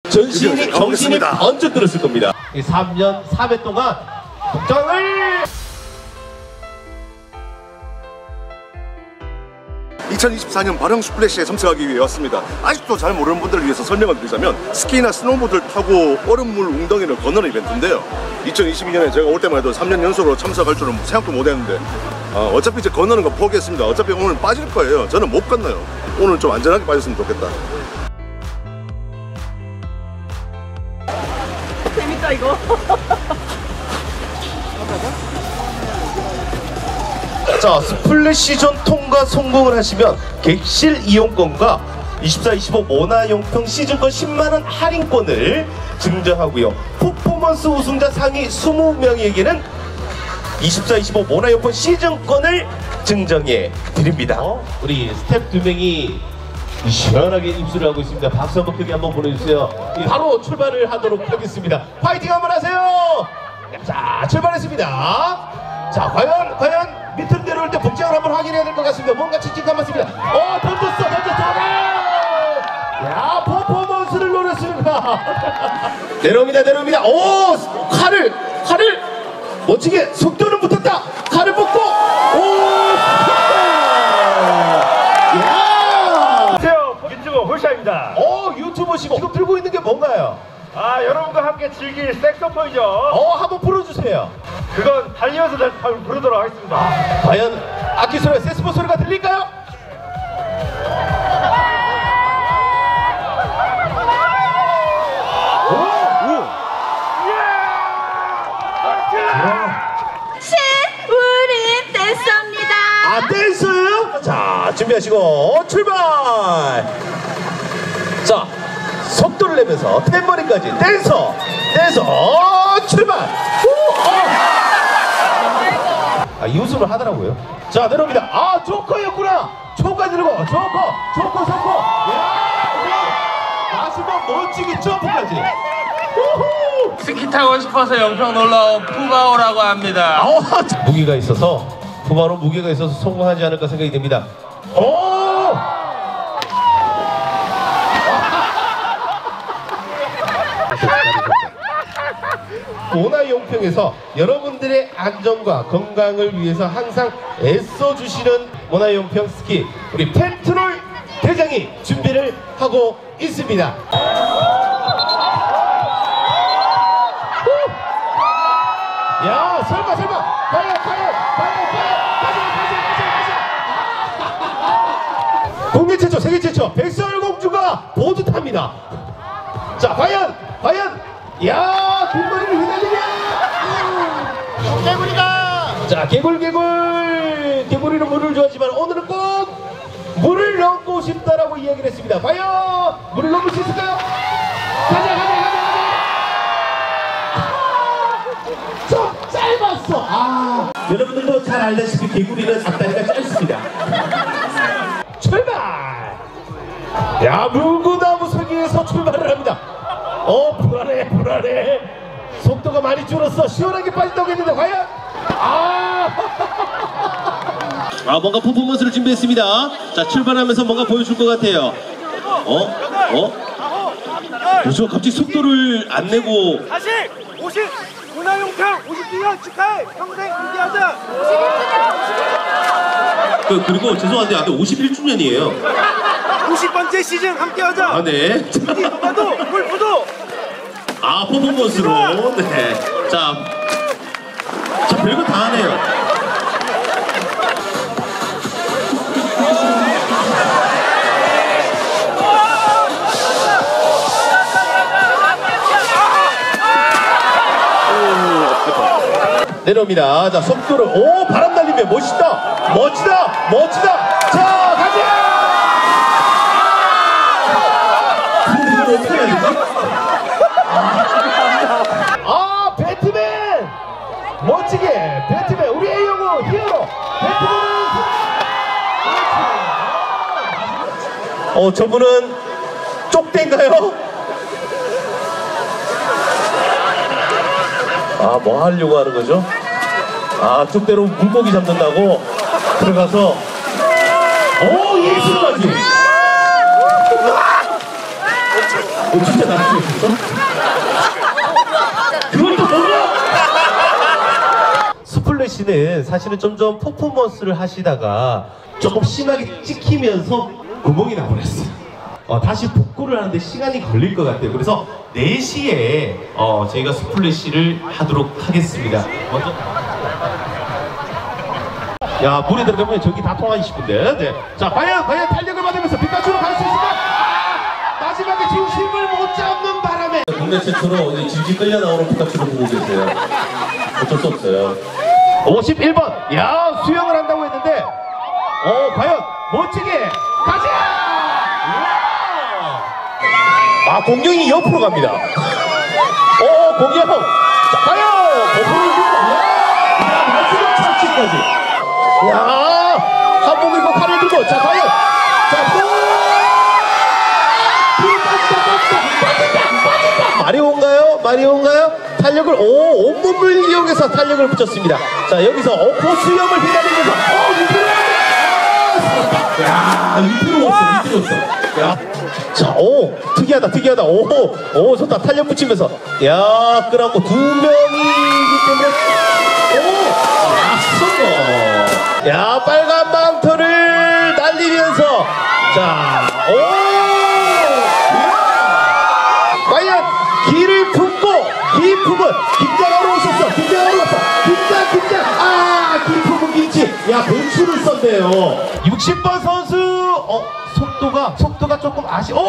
정신이 번쩍 들었을 겁니다. 이 3년 4회 동안 국장을 2024년 발흥 스플래시에 참석하기 위해 왔습니다. 아직도 잘 모르는 분들을 위해서 설명을 드리자면 스키나 스노보드를 타고 얼음물 웅덩이를 거는 이벤트인데요. 2022년에 제가 올 때만 해도 3년 연속으로 참석할 줄은 생각도 못했는데 어차피 이제 건너는 거 포기했습니다. 어차피 오늘 빠질 거예요. 저는 못 건너요. 오늘 좀 안전하게 빠졌으면 좋겠다. 재밌다 이거. 자, 스플래시존 통과 성공을 하시면 객실 이용권과 24-25 모나용평 시즌권 10만원 할인권을 증정하고요. 퍼포먼스 우승자 상위 20명에게는 24-25 모나용평 시즌권을 증정해 드립니다. 우리 스텝 2명이 시원하게 입술을 하고 있습니다. 박수 한번 크게 한번 보내주세요. 바로 출발을 하도록 하겠습니다. 파이팅 한번 하세요. 자, 출발했습니다. 자, 과연 밑으로 내려올 때 복장을 한번 확인해야 될 것 같습니다. 뭔가 칙칙한 맞습니다. 던졌어. 야, 퍼포먼스를 노렸습니다. 내려옵니다. 오, 칼을 멋지게 속도는 붙었다. 칼을 뽑고, 야! 안녕하세요, 유튜버 홀샤입니다. 유튜버시고 지금 들고 있는 게 뭔가요? 여러분과 함께 즐길 색소폰이죠. 한번 풀어주세요. 그건 달리면서 부르도록 하겠습니다. 과연 악기 소리가 세스폰 소리가 들릴까요? 우리 댄서입니다. 댄서예요? 자, 준비하시고 출발! 자, 속도를 내면서 템머리까지 댄서 출발! 이 웃음을 하더라고요. 자, 내려옵니다. 조커였구나. 초까지 들고 조커. 마지막 멋지게 점프까지. 스키 타고 싶어서 영평 놀러온 푸바오라고 합니다. 무게가 있어서 푸바오 무게가 있어서 성공하지 않을까 생각이 됩니다. 모나용평에서 여러분들의 안전과 건강을 위해서 항상 애써주시는 모나용평 스키 우리 페트롤 대장이 준비를 하고 있습니다. 야, 설마 과연 국내 최초 세계 최초 백설공주가 보드 탑니다. 자, 과연 야, 뒷머리를 휘날리게. 개구리가. 자, 개구리는 물을 좋아하지만 오늘은 꼭 물을 넣고 싶다라고 이야기를 했습니다. 과연 물을 넣을 수 있을까요? 가자. 좀 짧았어. 여러분들도 잘 알다시피 개구리는 앞다리가 짧습니다. 출발. 야, 물구나무 서기에서 출발을 합니다. 불안해. 속도가 많이 줄었어. 시원하게 빠진다고 했는데 과연? 뭔가 퍼포먼스를 준비했습니다. 자, 출발하면서 뭔가 보여줄 것 같아요. 뭐죠? 갑자기 속도를 안 내고. 다시 50 모나용평 52년 축하해. 평생 함께하자. 51주년. 그리고 죄송한데 51주년이에요. 50번째 시즌 함께하자. 네. 스키 노가도 골프도. 퍼포먼스로. 네. 자, 별거 다 하네요. 내려옵니다. 자, 속도를 바람 날리면 멋지다. 자, 가자. 어떻게 해야 되지? 배트맨 멋지게 배트맨 우리 A영웅 히어로 배트맨. 저분은 쪽대인가요? 뭐 하려고 하는 거죠? 쪽대로 물고기 잡는다고 들어가서 예술까지. 진짜 나를 있었어? 그걸 또 먹어? 스플래시는 사실은 점점 퍼포먼스를 하시다가 조금 심하게 찍히면서 구멍이 나버렸어요. 다시 복구를 하는데 시간이 걸릴 것 같아요. 그래서 4시에 저희가 스플래시를 하도록 하겠습니다. 먼저. 야, 물에 들어가면 저기 다 통하기 싶은데. 네. 자, 과연 탄력을 받으면서 피카츄로 갈 수 있을까? 마지막에 중심을 못 잡는 바람에 국내 최초로 질질 끌려 나오는 피카츄를 보고 계세요. 어쩔 수 없어요. 51번. 야, 수영을 한다고 했는데 과연 멋지게 가자! 아, 공룡이 옆으로 갑니다. 공룡. 자, 과연 거꾸로 야, 마지막 착지까지. 야, 한복 입고 칼을 들고. 자, 과연. 자, 빠진다. 마리오인가요? 탄력을, 온몸을 이용해서 탄력을 붙였습니다. 자, 여기서 고수염을 휘날리면서, 밑으로 왔어. 야, 자, 특이하다. 좋다. 탄력 붙이면서. 야, 끌어안고 2명이기 때문에. 성공. 야, 빨간 망토를 날리면서. 자, 과연 기를 품고, 기 품은 김장하러 오셨어. 김장하러 왔어. 김장. 기 품은 김치. 야, 배추를 썼네요. 60번 선수. 속도가 조금 와우.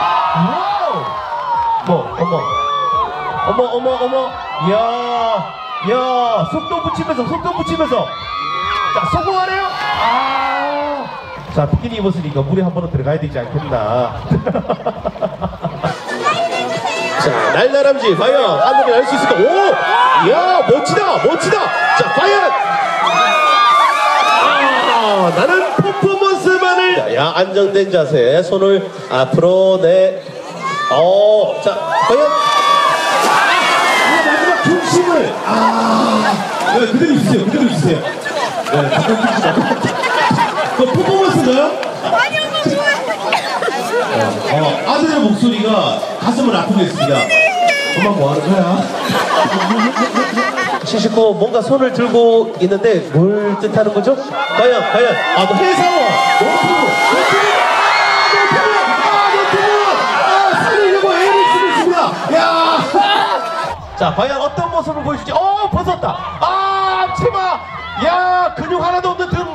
어머. 야, 속도 붙이면서. 자, 성공하네요. 자, 비키니 입었으니까 물에 한 번은 들어가야 되지 않겠나. 자, 날다람쥐 과연 하늘을 날 수 있을까? 야, 멋지다. 자, 과연. 나는 퍼포먼스만을. 야, 안정된 자세, 손을 앞으로 자, 과연. 마지막 중심을. 그대로 있으세요. 네, 그 퍼포먼스인가요? 아니요, 좋아요. 아들의 목소리가 가슴을 아프게 했습니다. 엄마 뭐 하는 거야? 시시코 뭔가 손을 들고 있는데 뭘 뜻하는 거죠? 과연. 너 회사원. 노트북. 살리려고 애를 쓰고 있습니다. 야. 자, 과연 어떤 모습을 보여줄지. 벗었다. 치마. 야, 근육 하나도 없는 등.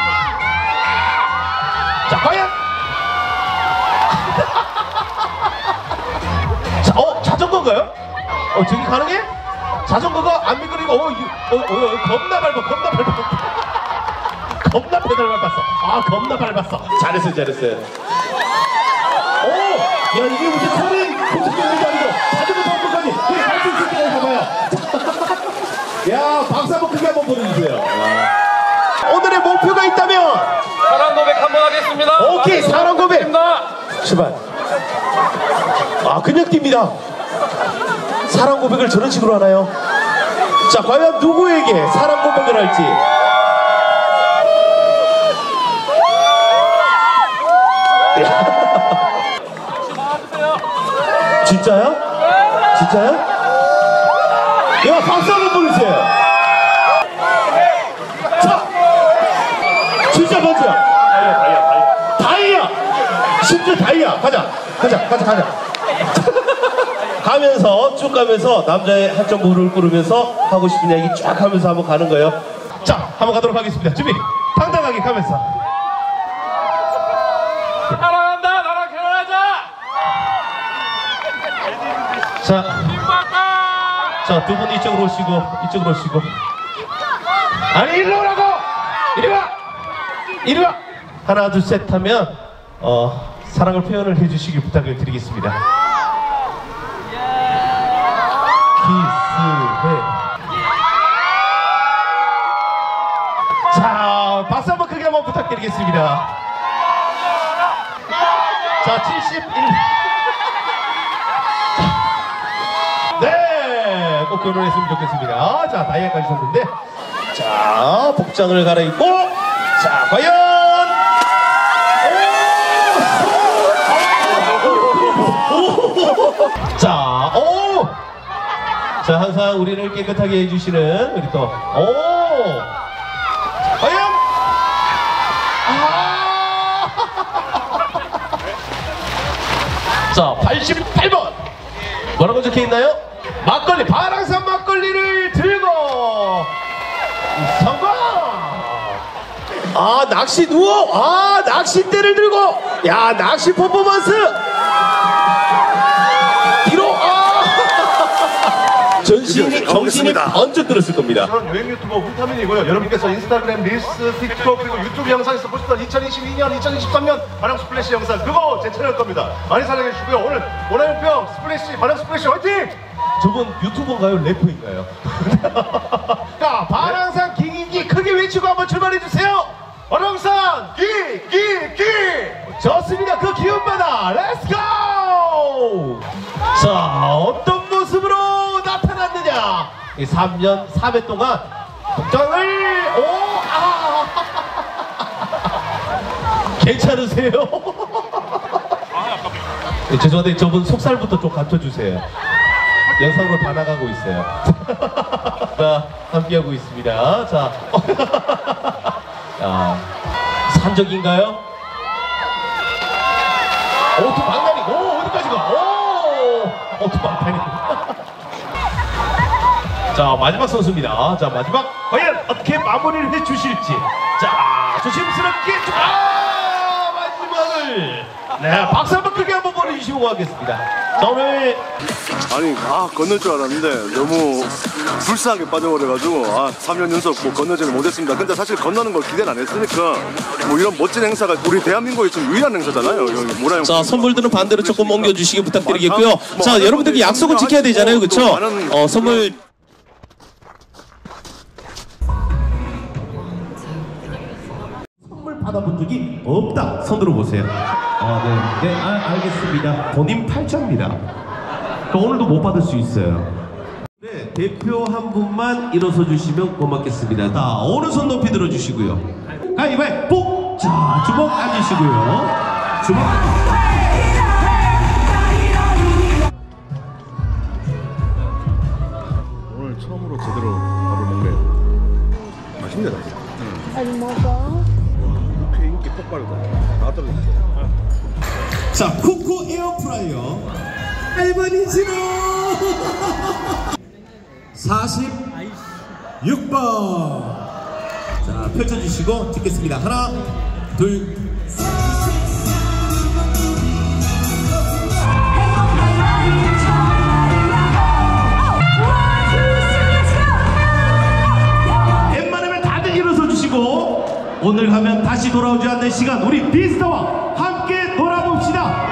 자, 과연. 자, 자전거인가요? 저기 가능해? 자전거가 안 미끄러지고, 겁나 밟아. 겁나 페달 밟았어. 겁나 밟았어. 잘했어요. 야, 이게 무슨 소리 고속경기도 아니고 자전거 밟고까지 그래 갈 수 있을 때가 봐봐요. 야, 박수 한번 크게 한번 보내주세요. 오늘의 목표가 있다면 사랑 고백 한번 하겠습니다. 오케이, 사랑 고백 출발. 그냥 뜁니다. 사랑 고백을 저런 식으로 하나요? 자, 과연 누구에게 사랑 고백을 할지. 진짜요? 야, 박수 한번 보내주세요. 자, 진짜 먼저야. 다이아. 심지어 다이아. 가자. 가면서 쭉 가면서 남자의 한쪽 무릎을 꿇으면서 하고 싶은 얘기 쫙 하면서 한번 가는 거예요. 자, 한번 가도록 하겠습니다. 준비. 당당하게 가면서. 사랑한다. 나랑 결혼하자. 자, 두 분 이쪽으로 오시고. 아니, 일로 오라고! 이리 와! 하나, 둘, 셋 하면, 사랑을 표현을 해주시길 부탁을 드리겠습니다. 키스해. 자, 박수 한번 크게 한번 부탁드리겠습니다. 자, 71. 네, 꼭 결혼했으면 좋겠습니다. 자, 다이아까지 섰는데, 자, 복장을 갈아입고, 자, 과연. 자, 항상 우리를 깨끗하게 해주시는 우리 또, 과연! 자, 88번! 뭐라고 적혀 있나요? 막걸리, 바랑산 막걸리를 들고 성공! 아, 낚시 누워! 아, 낚싯대를 들고! 야, 낚시 퍼포먼스! 뒤로! 정신이 번쩍 들었을 겁니다. 저는 여행 유튜버 훈타민이고요. 여러분께서 인스타그램, 릴스, 틱톡 그리고 유튜브 영상에서 보셨던 2022년, 2023년 바람 스플래시 영상 그거 제 채널 겁니다. 많이 사랑해 주시고요. 오늘 오나영평 스플래시 바람 스플래시 화이팅! 저분 유튜버인가요? 래퍼인가요? 자, 바랑산 기기기 크게 외치고 한번 출발해 주세요. 바람산 기기기! 좋습니다. 그 기운받아 렛츠고! 자, 어떤 모습으로 나타났느냐? 이 3년 4회 동안 복장을 괜찮으세요? 네, 죄송한데 저분 속살부터 좀 갖춰주세요. 영상으로 다 나가고 있어요. 자, 함께하고 있습니다. 자, 산적인가요? 오토 방탄이, 어디까지 가? 오토 방탄이. 자, 마지막 선수입니다. 자, 마지막 과연 어떻게 마무리를 해주실지. 자, 조심스럽게 마지막을 박수 한번 크게 한번 보내주시고 가겠습니다. 자, 오늘 아니 건널 줄 알았는데 너무 불쌍하게 빠져버려가지고 3년 연속 뭐 건너지를 못했습니다. 근데 사실 건너는 걸 기대는 안 했으니까 뭐 이런 멋진 행사가 우리 대한민국에 지금 유일한 행사잖아요. 여기 모나영. 자, 선물들은 반대로 조금 옮겨주시기 부탁드리겠고요. 자, 여러분들께 약속을 지켜야 되잖아요, 그렇죠? 선물. 받아본 적이 없다. 손들어 보세요. 네, 알겠습니다. 본인 팔자입니다. 그러니까 오늘도 못 받을 수 있어요. 네, 대표 한 분만 일어서 주시면 고맙겠습니다. 자, 오른손 높이 들어주시고요. 가위바위보! 자, 주먹 앉으시고요. 주먹. 오늘 처음으로 제대로 밥을 먹네요. 맛있네. 안 먹어. 이렇게 인기 폭발이다. 다 떨어졌어. 자, 쿠쿠 에어프라이어 1번이지로 46번. 자, 펼쳐주시고 찍겠습니다. 하나, 둘, 웬만하면 다들 일어서 주시고 오늘 하면 다시 돌아오지 않는 시간, 우리 비스타와 함께 놀아봅시다.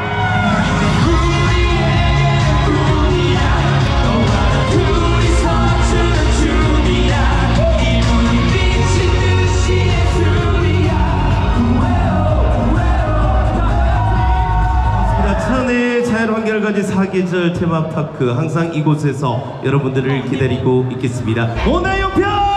천혜의 자연환경을 가진 사계절 테마파크, 항상 이곳에서 여러분들을 기다리고 있겠습니다. 오나영평